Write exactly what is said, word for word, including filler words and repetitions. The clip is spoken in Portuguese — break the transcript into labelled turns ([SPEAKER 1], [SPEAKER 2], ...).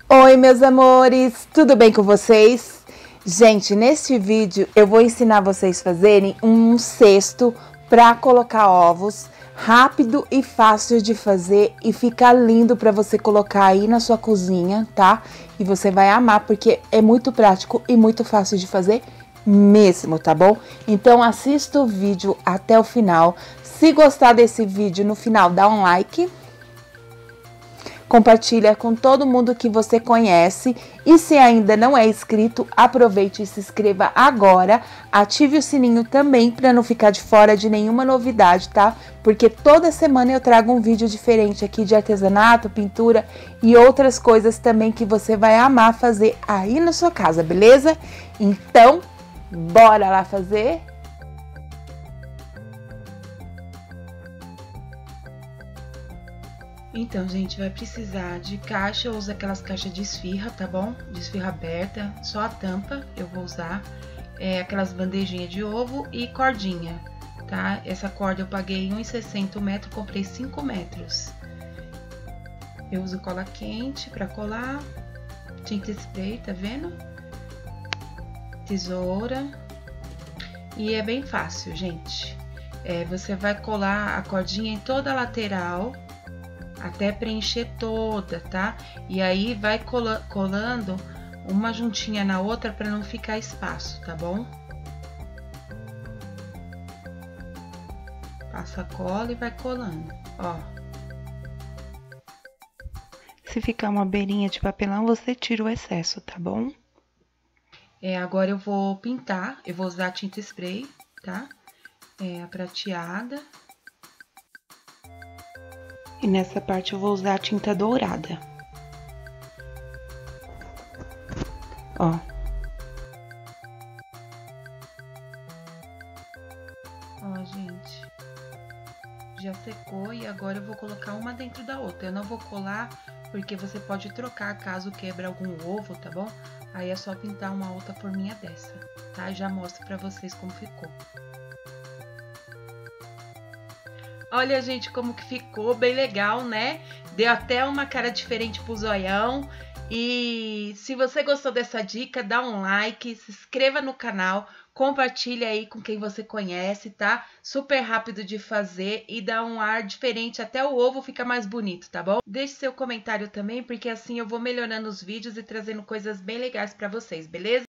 [SPEAKER 1] Oi, meus amores, tudo bem com vocês? Gente, neste vídeo eu vou ensinar vocês a fazerem um cesto para colocar ovos, rápido e fácil de fazer e fica lindo para você colocar aí na sua cozinha, tá? E você vai amar porque é muito prático e muito fácil de fazer mesmo, tá bom? Então assista o vídeo até o final. Se gostar desse vídeo, no final dá um like. Compartilha com todo mundo que você conhece e se ainda não é inscrito, aproveite e se inscreva agora, ative o sininho também para não ficar de fora de nenhuma novidade, tá? Porque toda semana eu trago um vídeo diferente aqui de artesanato, pintura e outras coisas também que você vai amar fazer aí na sua casa, beleza? Então, bora lá fazer? Então, gente, vai precisar de caixa, eu uso aquelas caixas de esfirra, tá bom? De esfirra aberta, só a tampa eu vou usar. É, aquelas bandejinhas de ovo e cordinha, tá? Essa corda eu paguei um real e sessenta o metro, comprei cinco metros. Eu uso cola quente pra colar, tinta spray, tá vendo? Tesoura. E é bem fácil, gente. É, você vai colar a cordinha em toda a lateral, até preencher toda, tá? E aí vai cola, colando uma juntinha na outra para não ficar espaço, tá bom? Passa a cola e vai colando, ó. Se ficar uma beirinha de papelão, você tira o excesso, tá bom? É, agora eu vou pintar, eu vou usar tinta spray, tá? É, a prateada. E nessa parte eu vou usar a tinta dourada. Ó. Ó, gente. Já secou e agora eu vou colocar uma dentro da outra. Eu não vou colar porque você pode trocar caso quebra algum ovo, tá bom? Aí é só pintar uma outra forminha dessa, tá? Já mostro pra vocês como ficou. Olha, gente, como que ficou, bem legal, né? Deu até uma cara diferente pro zoião. E se você gostou dessa dica, dá um like, se inscreva no canal, compartilha aí com quem você conhece, tá? Super rápido de fazer e dá um ar diferente, até o ovo fica mais bonito, tá bom? Deixe seu comentário também, porque assim eu vou melhorando os vídeos e trazendo coisas bem legais pra vocês, beleza?